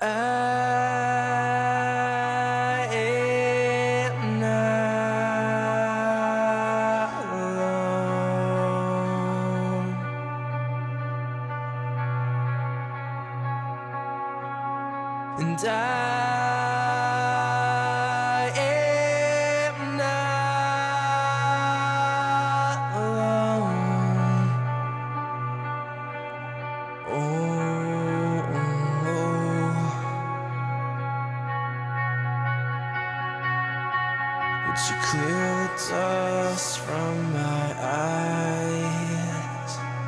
I am not alone, and I am not alone. Would you clear the dust from my eyes?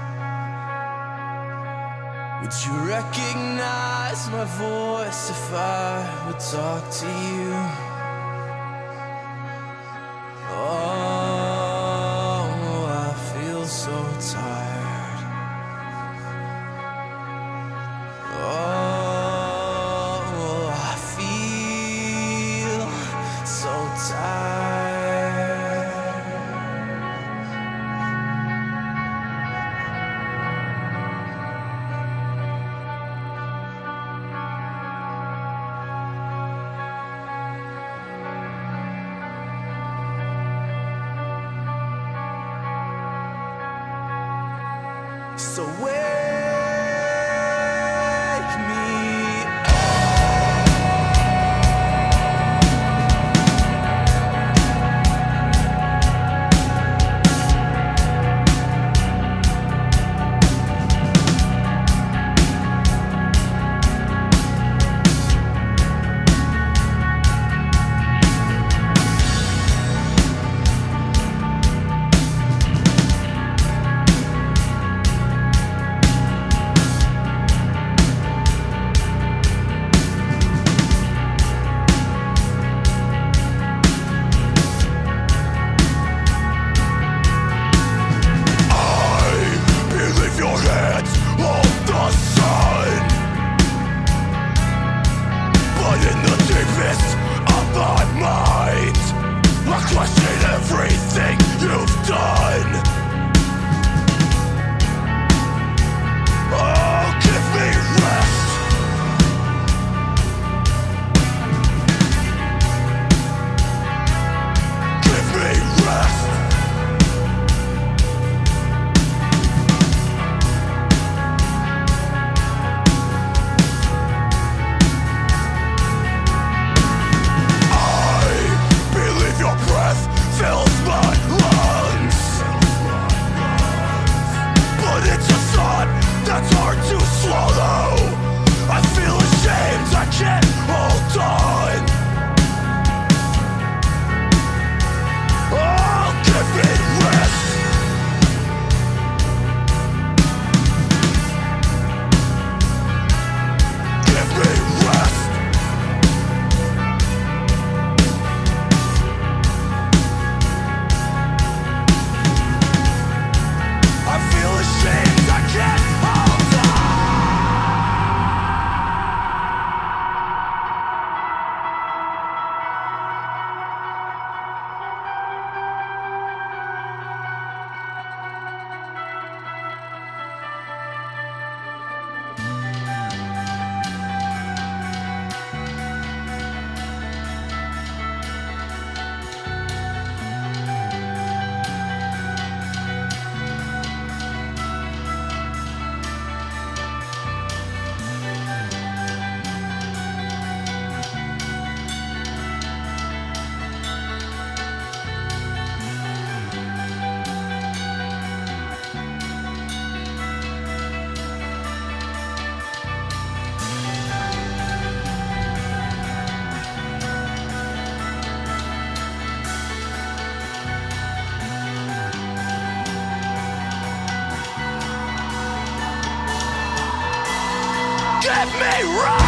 Would you recognize my voice if I would talk to you? Oh, I feel so tired. Oh, I feel so tired. So wake me question everything you've done. Oh, give me rest. Give me rest. Fills my lungs, but it's a thought that's hard to swallow. I feel ashamed, I can't hold on. Oh, give me rest. Give me rest. Ashamed, I can't hold on. Give me right!